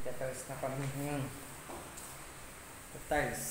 Magtatalis na kami ngayon. Tiles.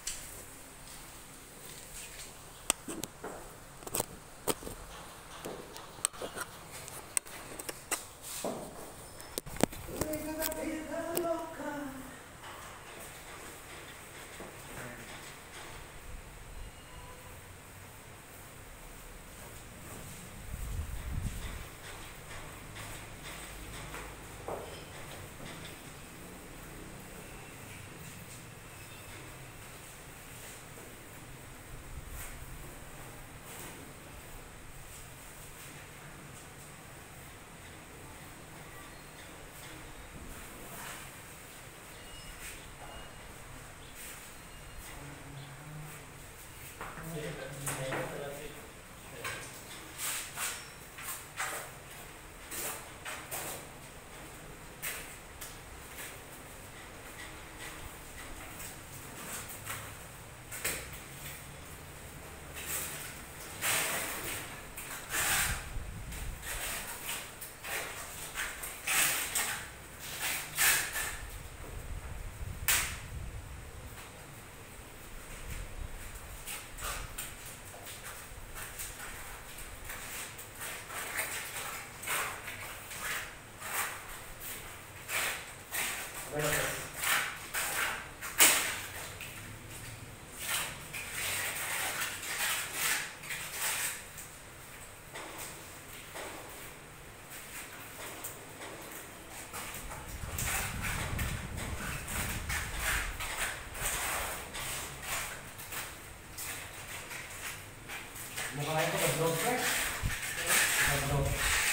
Mukha ito ka-drop fresh. Ka-drop.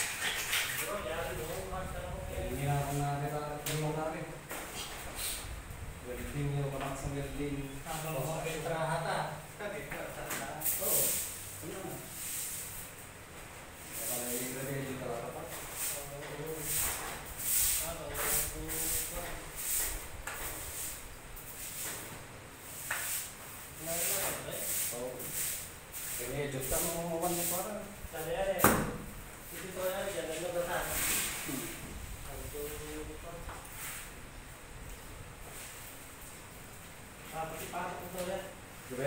Hindi na ako nakakita-tulong namin. Welding yung malakas ang welding. Ano mo? Entrahata. Oo. Ano na? Para i-reveal yung kalatapat. Kaya just ka mamuwan niya para. Sana yan eh. Hindi ko yan. Yan ang nabasa. Pati-pasok ko ito yan. Diba?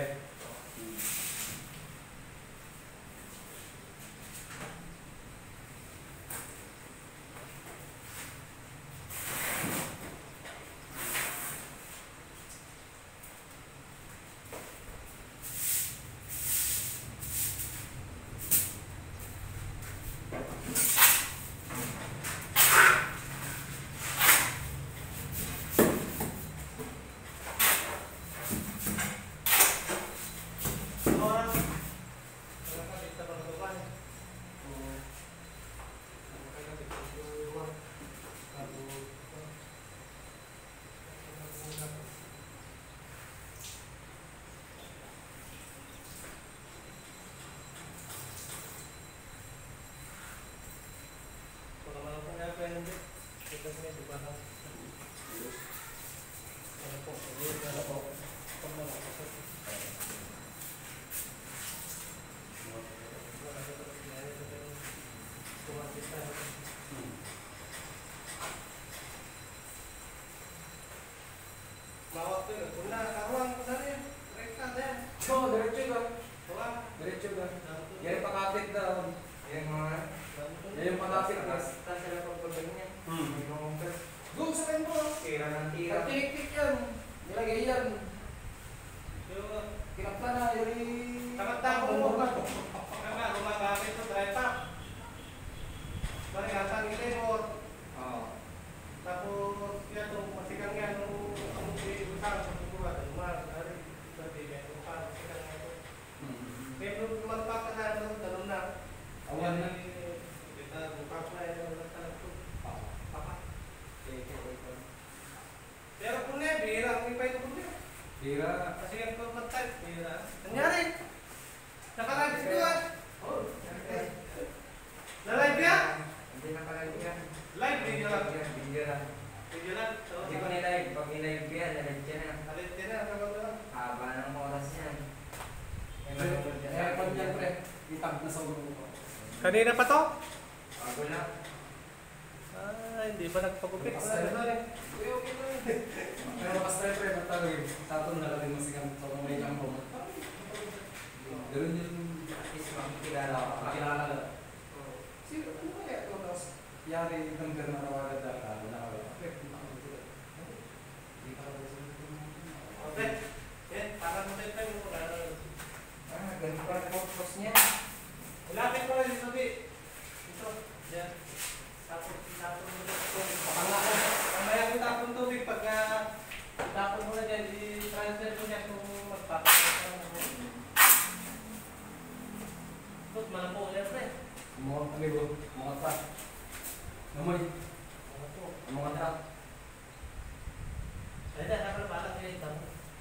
Diretso ba? Yan yung pakapit daw. Yan yung pakapit na. Tapos sila pagpagpag niya. Doon sa kayo mo. Tira ng tira. Tik-tik yan. Nilagay yan. Kinapta na. Tamat-tamat mo. Kaya gumagamit ito. Dry pack. Marigatan yung labor. Tapos yan itong masigang yan. Ang usang sa pagbuhat. Pero magpaka na ito, tanong na. Awan na. Kita bukas na ito, nagtanong ito. Papa. Pero kung na, bihira ang ipay ito kung na. Bihira. Kasi yan po mag-type, bihira. Nangyari? Nakalive si Duan? Oo. Na-live yan? Hindi na pala yan. Live, video lang. Video lang. Video lang. Hindi ko nilive. Pag nilive ko yan, nalive ka na. Nalive ka na, kapag lang. Haba ng oras yan. Pag yan pre, itag na sa ulo ko. Kanina pa to? Bago lang. Hindi pa nagpagupit. Okay lang eh. Okay lang eh. Pero mas tayo pre, matalo yun. Tapon na lang mo sigang pag may jump mo. Ganun yung at least makikilala ka. Makilala ka. Sino, ano kaya ito? Tapos, yari yung ganda na kawalan dahil ka. Okay, punta ka dito. Hindi ka ba sa dito? Okay. Parang mo tayo tayo. Ganun pa ang purpose niya. Ilapit mo lang dito, Bi. Ito. Diyan. Tapon mo lang ito. Mamaya ko tapon tubig pagka tapon mo na dyan, i-transfer mo niya kung magpapakita mo. Ito, malapo ulit rin. Mga amigo, mga truck. Namoy, Malapo. mga truck. Kaya na, nakapala kayo ito.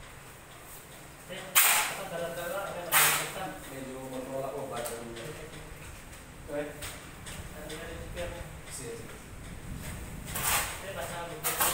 Kapag dala-dala, kaya nakapagta. Medyo control ako, ba't yung... Okay? Ano yung repair? Sige. Kaya basta mo ito.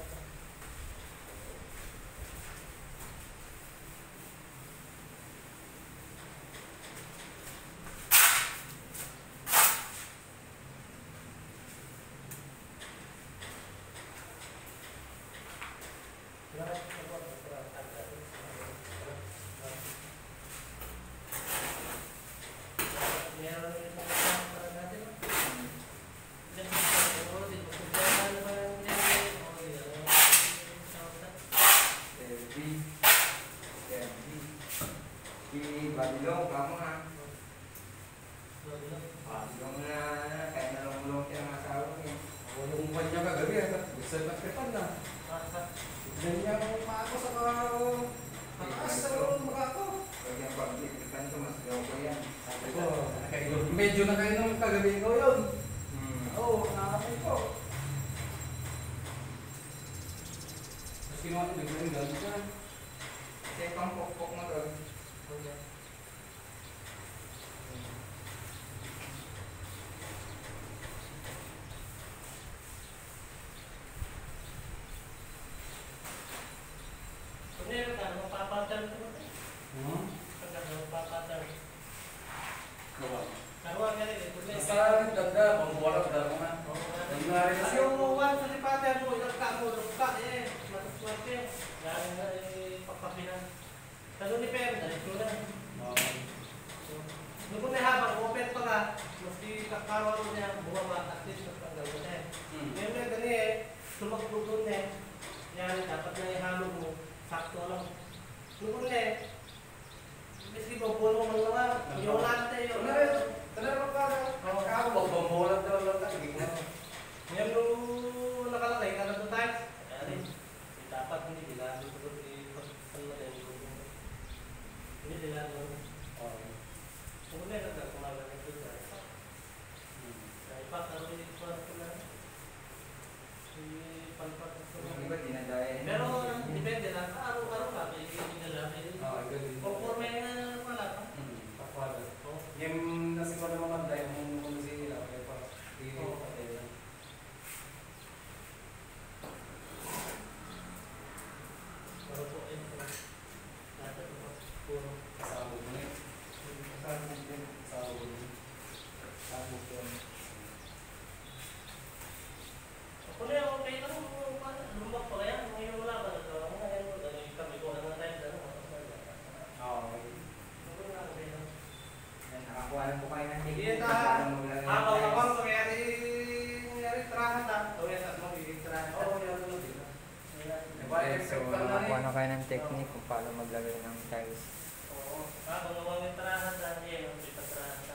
Babilong, kamu ha? Babilong na, kaya nalong-ulong siya ng asawa niya. Ako yung umpan niya kagabi, gusto na krepan na. Ganyan niya ako maako sa mga mataas sa mga ako. Pag yung pag-ikripan ko, mas gaw ko yan. Sabi ko, medyo na kayo nung kagabi ko yun. Oo, nakakay ko. Tapos kinuha ko, bigla yung galit yan. Kasi pang pokpok mo doon. Ano kayo ng technique kung paano maglagay ng tiles? Oo. Kung nawang yung tarahan sa niya, yung tarahan sa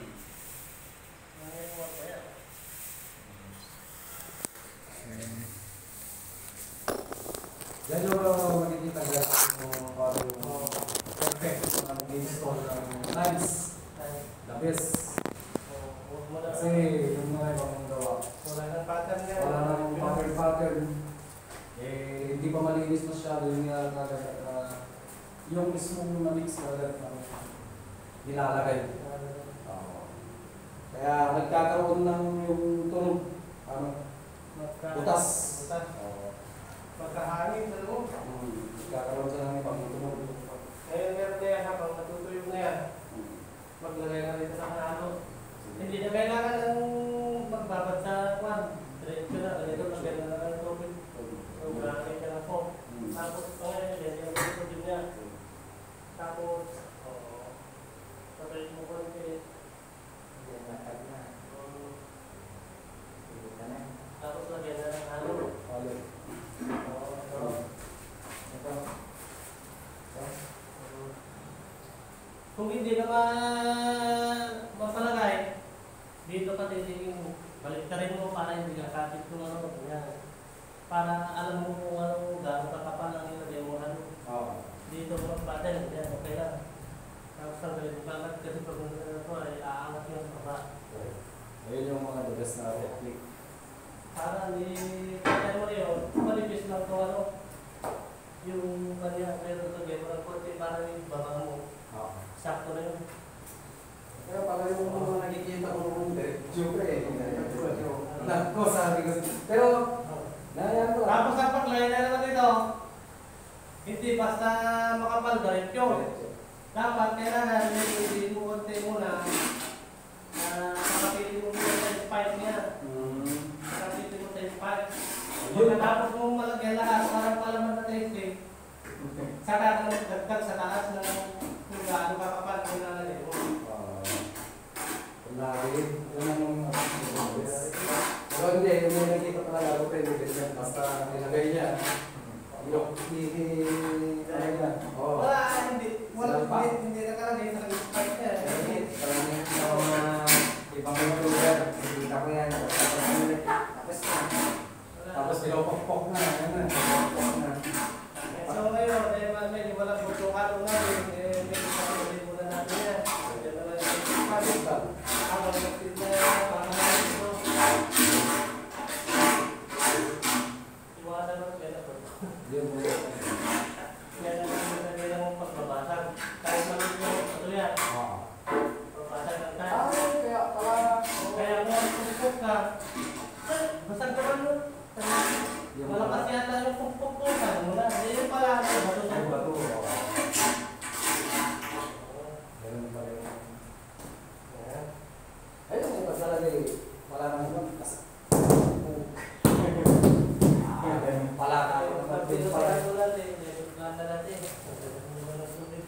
yan yung makikita guys kung paano yung perfect na mag-install ng tiles. The best. Kasi yung mga ibang gawa. Wala nang pattern nga. Wala nang pattern. Hindi pa malinis masyado yung yung mismong na-mix na nilalagay. Kaya nagkakaroon ng yung tunog. Butas. Magkahangin sa loob. Nagkakaroon sa ng ibang tunog. Ngayon meron na yan habang natutuyog na yan. Maglagay na rin sa kanalo. Hindi na kailangan ng magbabad sa kwan. mapalagay, dito ka titingin, balik ka rin mo para hindi ka kapit kung ano. Yan. Para alam mo kung ano, gano'n kakapal ang ilagay mo ano. Oo. Dito mo pattern, yan, okay lang. Tapos sabi, bakit kasi pag ito ay aangat yung sa baba. Ayun yung mga the best na technique. Para ni pattern mo yun, malipis lang kung ano. Yung kanya, meron sa game, walang konti para yung baba mo. Oo. Sakto na yun. Kaya pala yung mga nakikita ko nung siyempre, anak ko sabi ko. Pero, nayaan ko. Tapos ang paglay na naman ito, hindi basta makapal diretso. Dapat kailangan hindi mo konti muna nakapili mo muna sa spike niya. Nakapili mo sa spike. Pagkatapos mo malagyan lahat, parang palaman na testing. Saka ka magdagdag sa taas ng kung gaano kakapal kung nalagay mo. Lagi, yun ang pero hindi, yung nakikita talaga ako pwede din basta nilagay niya. Yung Wala, hindi nakalagay sa spike niya. Parang yung mga ibang lugar, nakikita ko yan. Tapos pinopok-pok na, yan na, pinopok na. So ngayon, medyo walang butukan ngayon, medyo kapatid muna natin yan. Diyan na lang yung spike. Habang nagtit na pangalan ito. Iwasan mo, kaya po. Yun, Yan ang nila mong pagbabasag. Kahit maliit yung ano yan, pagbasag ng tayo. Kaya kung pupuk ka, basag ka man mo. Malakas yata yung pupuk ko, sabi mo na. Yun pala, bato sa bato. ganun pa rin. Ayun, yung paglalagay, wala naman kasi. Pala ka. Dito pa tayo natin, ganda natin. Hindi mo ng tubig.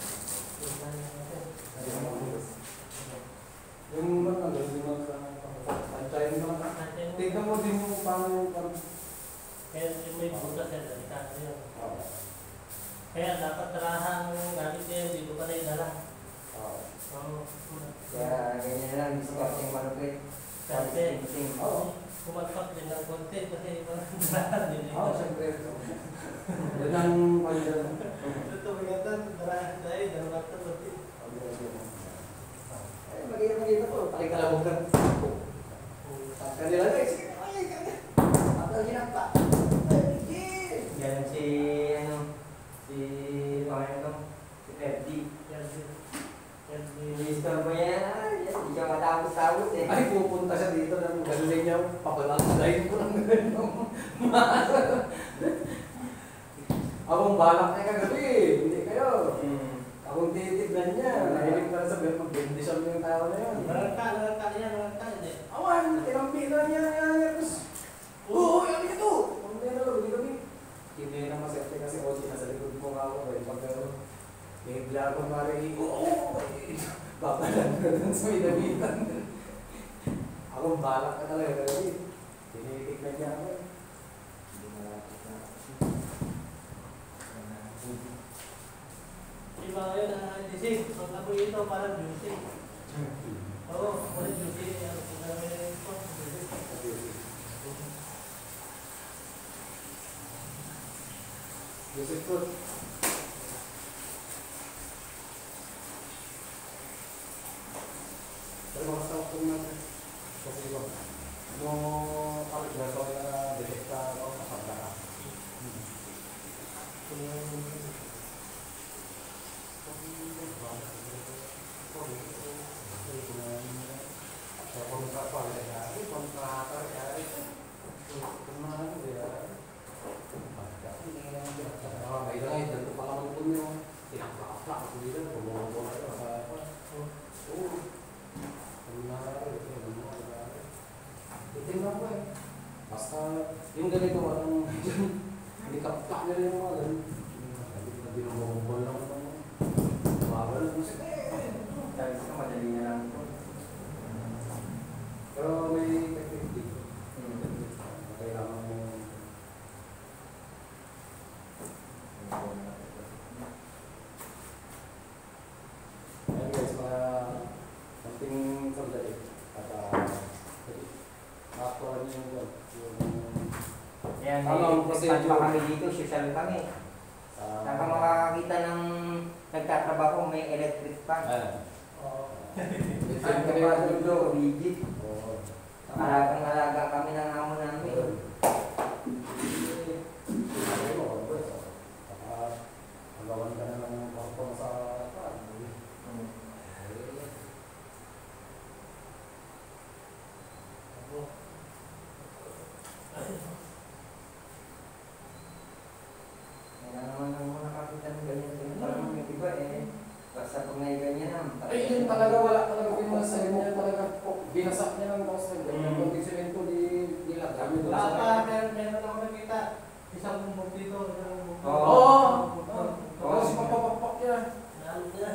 Yung mga yung pantayin mo na. Tignan mo din mo paano yung parang. Kaya yung may butas yan, delikado yun. Kaya dapat tarahan gamit niya, dito pa tayo dala. Oo. Kaya ganyan na lang, hindi siya manupit. Kasi, Oo. kumalpak din ng konti kasi parang darahan din. Oo, siyempre. Yan ang pandiyan. Ito, magandang darahan tayo, dalawa ito konti. Ay, magiging po. Pakikalabog ka. Kanila guys. Ay, kanya. Atal ginapa. Yan si, si FD. Minister mo yan, hindi siya matapos-tapos eh. Ay, pupunta siya dito ng galing niya. Papalakayin ko ng ganun. Akong balak na kagabi. Hindi kayo. Akong titignan niya. Nahilig pa sa sabihin, mag-bendisyon mo yung tao na yun. Narangka hindi. Awan, tinampilan niya. Oo, yan ito. Ang meron, hindi kami. Hindi na maserte kasi Ochi nasa likod ko nga ako. Pag may bla ko mari, oo, babalan ko dun sa inabitan. Akong balak ka talaga kasi tinitignan niya ako. Hindi malapit na. Iba yun ang disig. Pag amoy ito, parang juicy. Oo, parang juicy. Joseph Fruit. Pero mga sa ako natin. Kasi ko. Nung kapit na ito na detekta ako sa pagdaka. Basta yung ganito walang hindi kapta na rin yung mga ganun. Hindi na mabubol lang naman. Bawal lang musik. Sabi ko, madali na lang ito. Pero may technique dito. Kailangan mo ayun guys, Yan, Tama ang may procedure. pa kami dito, social kami. Saan ka makakakita ng nagtatrabaho, may electric fan. Saan ka pa dulo, rigid. Alagang-alaga kami ng amo namin. Agawan ka na lang ng korpong sa Kaya naman ang mga nakakita ng ganyan. Parang yung iba basta kung may ganyan na. ay, yun talaga wala talaga pinasa niya talaga binasak niya ng boss ng ganyan. Kung semento di nila kami doon Wala sa pa, meron ako nakita. Isang bumbog dito, isang bumbog. Oo. Tapos mapapapak niya. Nalo na.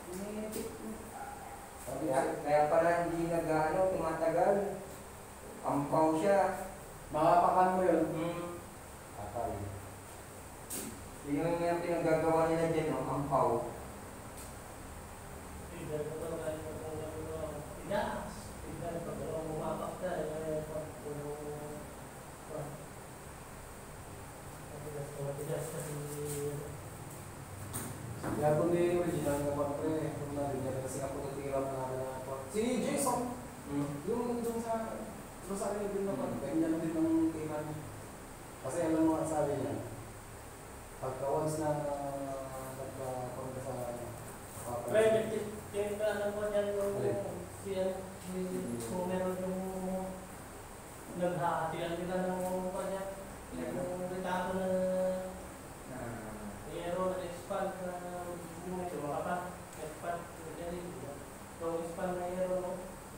Sabi Kaya pala hindi tumatagal. Ampaw siya. makapakan mo yun. Akal. Yung pinagagawa nila dyan, ampaw. Tignan ko lang kahit tigas. Tignan pag bumapak ka. Tigas kasi. Kaya kung di original naman pre, kung narinig kasi ako natira na ako. Si Jason, yung doon sa Rosario din naman, ganyan din ang tira niya. Kasi alam mo ang sabi niya, pagka once na nagkapunta sa Pre, tinitaanan ko dyan kung meron yung naghahatian nila ng kanya. Yung retato na Aero na expand na yung mga pa. Expand. Yung expand na aero no.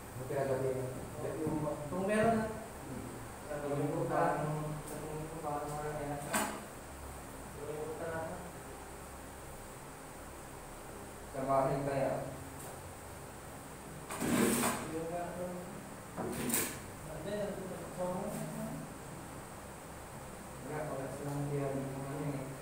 Kung meron na. Sabihin ko paano kaya. Sa bahay kaya. Yung Wala, wala silang tira dito ngayon eh.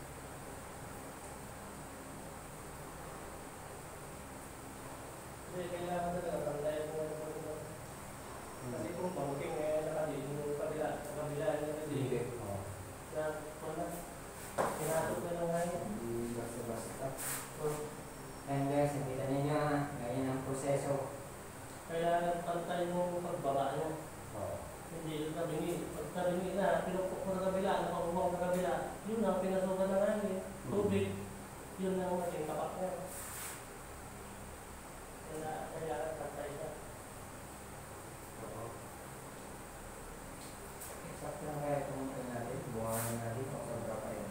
kailangan talaga pantayan mo ito. Kasi kung pangking nakadin yung kabila niya kasi na wala. Pinatok na lang ngayon. Hindi basta-basta. And guys, nakita niyo ganyan ang proseso. Kailangan pantayin mo pagbaba niya. Hindi nabingi. Pag nabingi na, pinupok mo na kabila, nakabubang na kabila, yun ang pinasukan na ngayon. Tubig, yun ang maging kapak niya. Kaya pantay siya. Sakto lang kaya itong natin, buwangan natin kung saan ka kayo.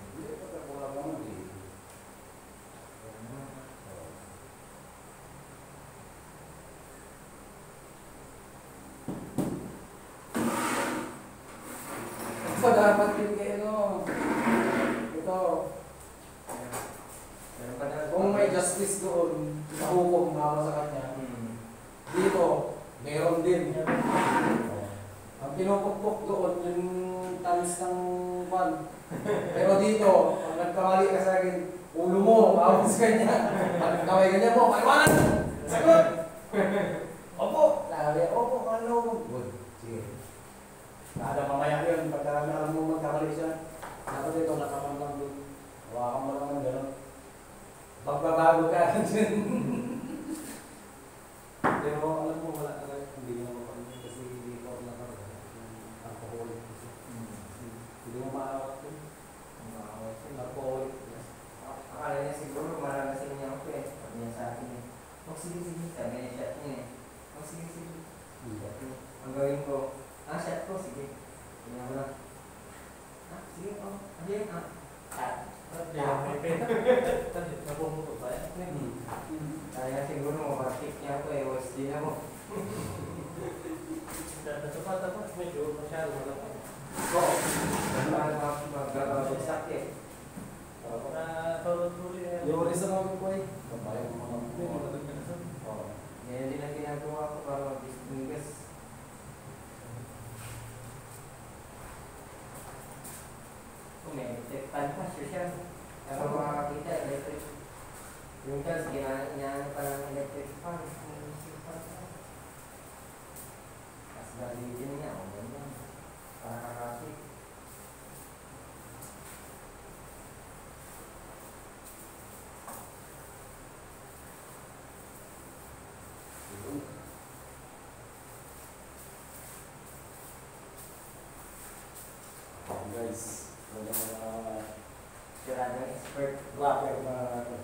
So dapat yung kay ano, ito, Meron pa na. kung may justice doon, sa hukom para sa kanya, dito, meron din. Ang pinupukpok doon, yung tamis ng pan. Pero dito, pag nagkamali ka sa akin, ulo mo, maapos ka niya. Pag nagkamali ka niya mo, paliwanag! Sagot! Opo! Sabi, opo, ano? Good. Sige. Kada mamaya yun, pagka alam mo magkamali siya, dapat ito, nakakamang doon. Hawakan mo lang ng gano'n. Pagbabago ka dyan. Pero alam mo, wala talaga, hindi mo mapamilya kasi hindi ko na talaga. Alcoholic kasi. Hindi mo maawat yun. Alcoholic. Akala niya siguro maranasin niya ako eh. Sabi niya sa akin eh. Oh sige. Sabi niya shot niya eh. Oh sige. Shot niya. Ang gawin ko, shot ko, sige. Tingnan mo lang. Sige, ano yun? Shot. Napumuto ba yan? Kaya siguro mapatik niya ako eh. Was din ako. Dapat medyo masyado malaki. Oo. Magkakabagsak eh. Tuloy na Yung reason ako po eh. Babae mo mga Oo. Ganyan din ang ginagawa ko para mag-distinguish. Kung may electric fan pa, social. Pero makakita, electric. Yung chance, ginaan pa ng electric fan. Tapos galitin niya, o ganyan. Para kakasik. tiles. Mga Siradong expert. wrapper na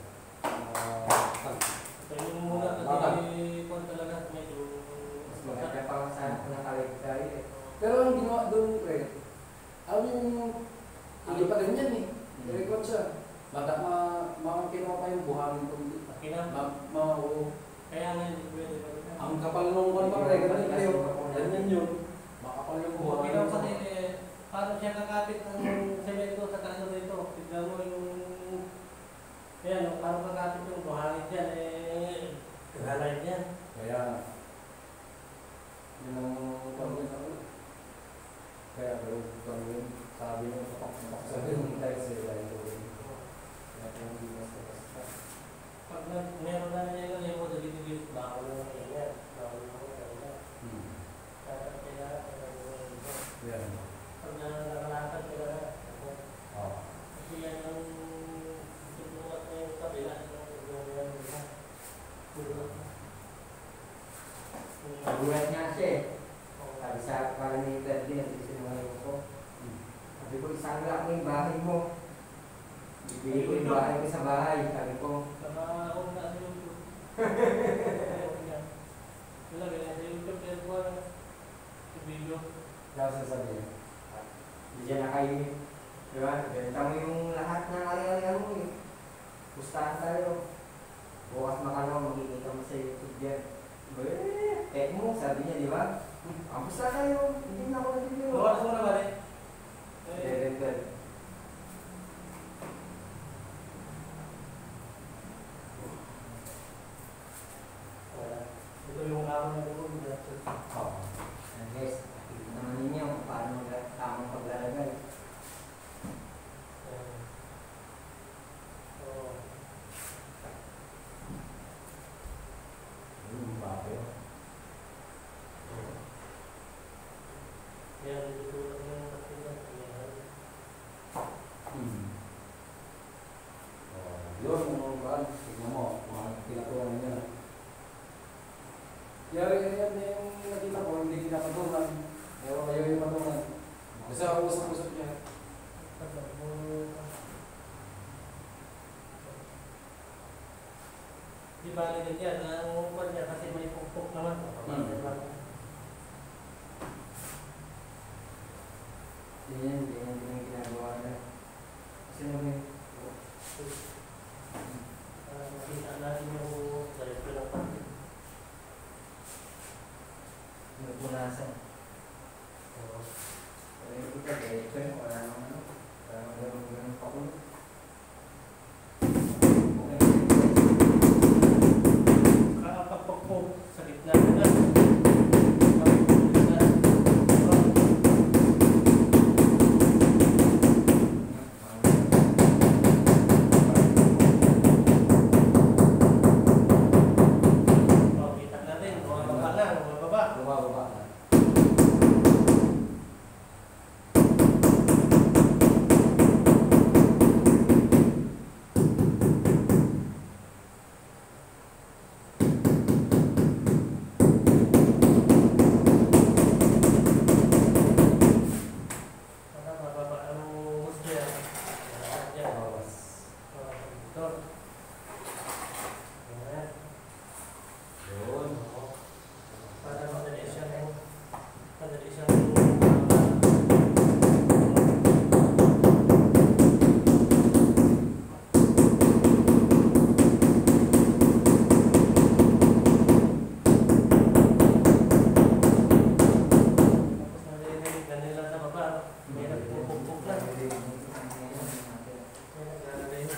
Tayo muna Bakal. kasi kung talaga medyo Mas maganda pa nga sana kung nakalik-tayo eh. Pero ang ginawa doon, pre, alam yung hindi pa rin yan eh. Record siya. Bata mga kinuha pa yung buhangin kung kaya nga hindi pwede pa rin. ang kapal nung one pa pre, ganun kayo. Ganyan yun. Makapal yung buhangin. Kinaw kasi paano siya kakapit ng semento sa kaso dito? Tignan mo yung ayan, paano kakapit yung buhangin dyan kagalay dyan. Kaya, yun ang pagod ako. Kaya, pero sabi mo, sabi mo tayo sila ito. Kaya, hindi basta-basta. Pag meron na niya yung mo dito bawal na yan. Bawal na ko yan. Kaya Yan. pag nakalakad ka na. Oo. Kasi yan ang sinukat na yung kabila. Nagulat nga siya eh. Sabi sa parang ni Ferdin, hindi sinungaling ko. Sabi ko, isang lang mo yung bahay mo. Ibigay ko yung bahay ko sa bahay. Sabi ko, Saka ako na sa YouTube. Wala ganyan sa YouTube kaya ko sa video. Kaya sasabihin. hindi dyan na kayo. Diba? Benta mo yung lahat ng ari-arihan mo eh. Pustahan tayo. Bukas makalaw, makikita mo sa YouTube yan. Mo, sabi niya, di ba? Ang pusta tayo. Hindi na ako nag-video. Bukas mo na ba rin? Very. Ito yung araw na doon. Oo. And guys, nakikita naman ninyo kung paano tamang paglalagay. Yung bago. Kaya dito lang yung katilan. Yun, mga kaan. Tignan mo, mga pinatuan niya. Yari yan yung nakita ko, hindi pinapatungan. Pero ayaw yung patungan. Kasi ako usap-usap niya. Di ba rin yan? Ang upan niya kasi may pukpok naman. Yan yung ginagawa na. Kasi naman Makita natin yung director ng pati. nagpunasan. Pero yung kita, ito yung wala naman ano. Wala naman ganun pakulo. Kakapagpukpok sa gitna na. Kita natin, bumababa lang, bumababa. Bumababa na. Mababa ang gusto yan. Yan. Bawas. Ito. Ayan. Yun. Para madali siyang tapos nalilinig na nila sa baba. May nagpupukpok lang. May naglalagay.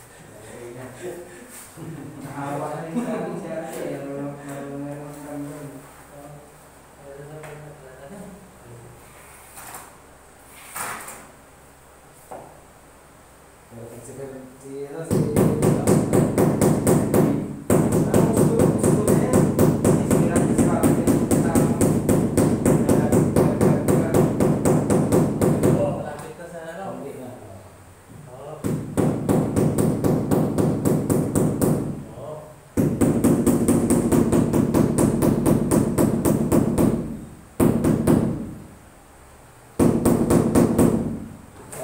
Nakawa na rin sa akin siya kasi meron kami doon. Meron na may naglalagay. Pero pag Ang gusto na yan. Sisiran sa akin. Oo, malapit na sa ano. Hindi na. Oo. Oo.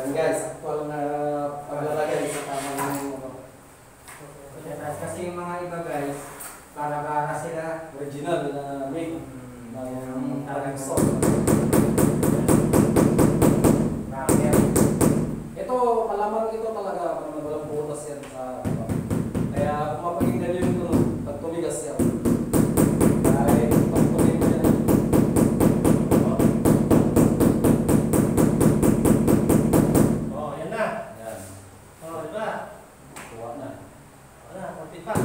Yan guys, actual na paglalagay sa tamang ano, Kasi yung mga iba guys, para sila. original na make ng talagang salt. Ito, malamang ito talaga, walang butas yan sa ano. Kaya kung mapakinggan nyo yung tunog, pag tumigas yan. Dahil pag tumigas yan. Oh, yan na. Yan, Oh, diba? kuha na. Wala, konti pa.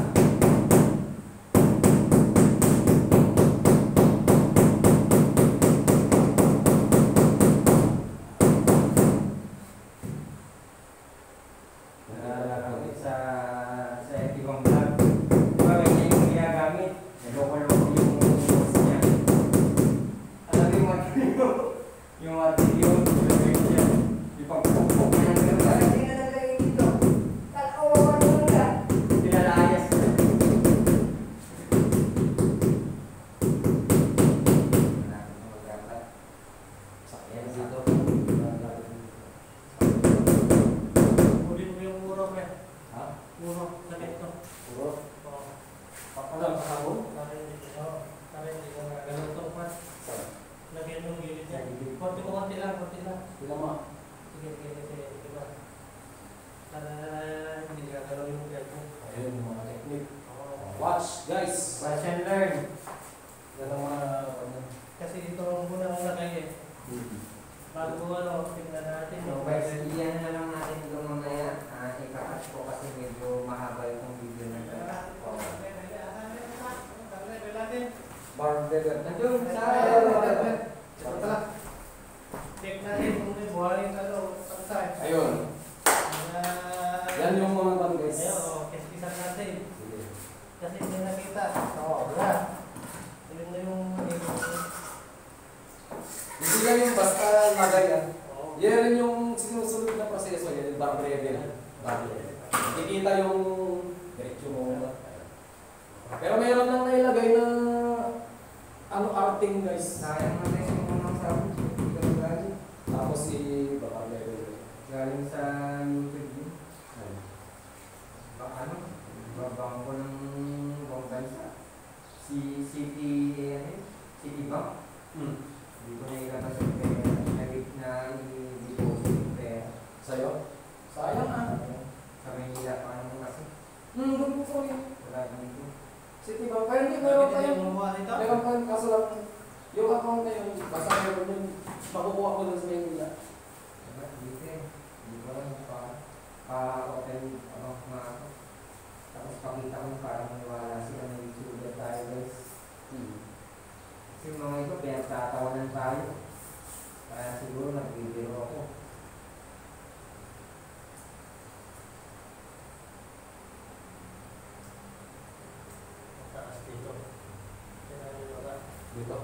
Sa ibang vlog, diba ganyan yung ginagamit, naloko-loko yung boss niya. Alam mo yung martilyo, yung martilyo, yung pagpupok niya ng gano'n, parang hindi na nalagay dito. Tatawa mo na, pinalayas na. Sakyan dito. Huli mo yung muro mo yan. Ha? Muro, sakit to. Puro. Oh, Papalang sa sabon? para hindi ka gagalaw to, Pat. Lagyan yung gilid niya. Konti lang, konti lang. Tingnan mo. Sige, diba? Para hindi gagalaw yung gilid mo. Ayun yung mga technique. Oh. Watch guys! Watch and learn. Yan ang mga ano. Kasi ito ang unang lagay eh. Bago tingnan natin. So guys, iyan na lang natin ito mamaya. Ikakat ko kasi medyo mahaba itong video na ito. Bar beggar. Nandun sa... Check natin kung may buharing pantay. Ayun. Yan yung mga pan guys. Ayun, kiskisan natin. Sige. Kasi hindi nakita. Oo, wala. Yun na yung... Hindi lang yung basta lagay yan. Oo. Yan rin yung sinusunod na proseso yan, yung bar beggar. Nakikita yung diretso mo. Pero mayroon lang nailagay na ano arting guys. Sayang na tayo yung unang sabi. Tapos si bar beggar. Galing sa YouTube yun. Ano? Babang ko ng ibang bansa. Si City, City Bank. Hindi ko na ilabas yung pera. Nagit na i-deposit yung pera. Sa'yo? Sayang ah. Sa Manila pa naman kasi. Doon po sorry. Wala dito. City Bank. Kaya hindi meron Nakita tayo. yung gumawa nito? Meron pa yun, kaso lang yung account na yun, basta meron yun, makukuha ko dun sa Maynila. Diba? Dito eh. Hindi ko lang pa-open ano mga ako. Tapos pakita ko parang maniwala sila na YouTube tayo guys. Kasi yung mga ito, pinagtatawanan tayo. Kaya siguro nagbibiro ako. Taas dito. Kaya yung wala. Dito.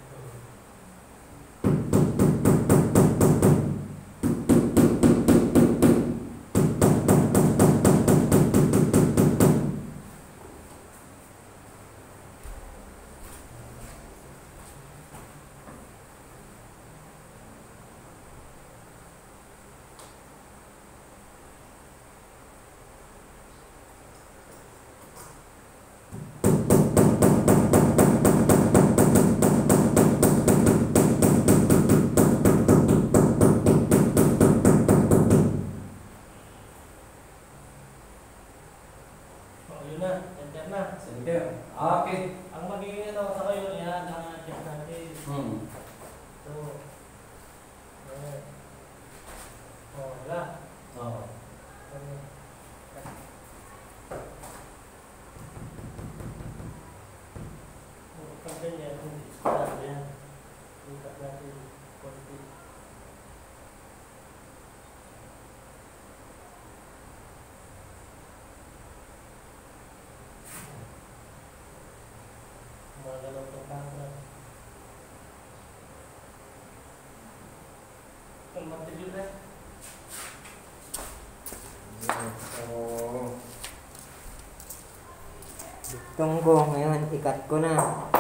Oh, yun na. Yan na. Sige. Okay. Ang magiging sa kayo, yan ang check natin. Ito. Ayan. Oh, wala. Oo. Ayan. Pag ganyan, hindi. Yan. Ikat natin. Konti. Magalaw itong camera. Ang martilyo na. Dugtong ko ngayon, ikat ko na.